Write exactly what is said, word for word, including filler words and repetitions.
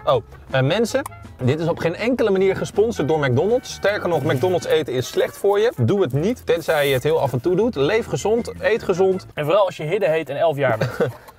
Oh, uh, mensen, dit is op geen enkele manier gesponsord door McDonald's. Sterker nog, McDonald's eten is slecht voor je. Doe het niet, tenzij je het heel af en toe doet. Leef gezond, eet gezond. En vooral als je Hidde heet en elf jaar bent.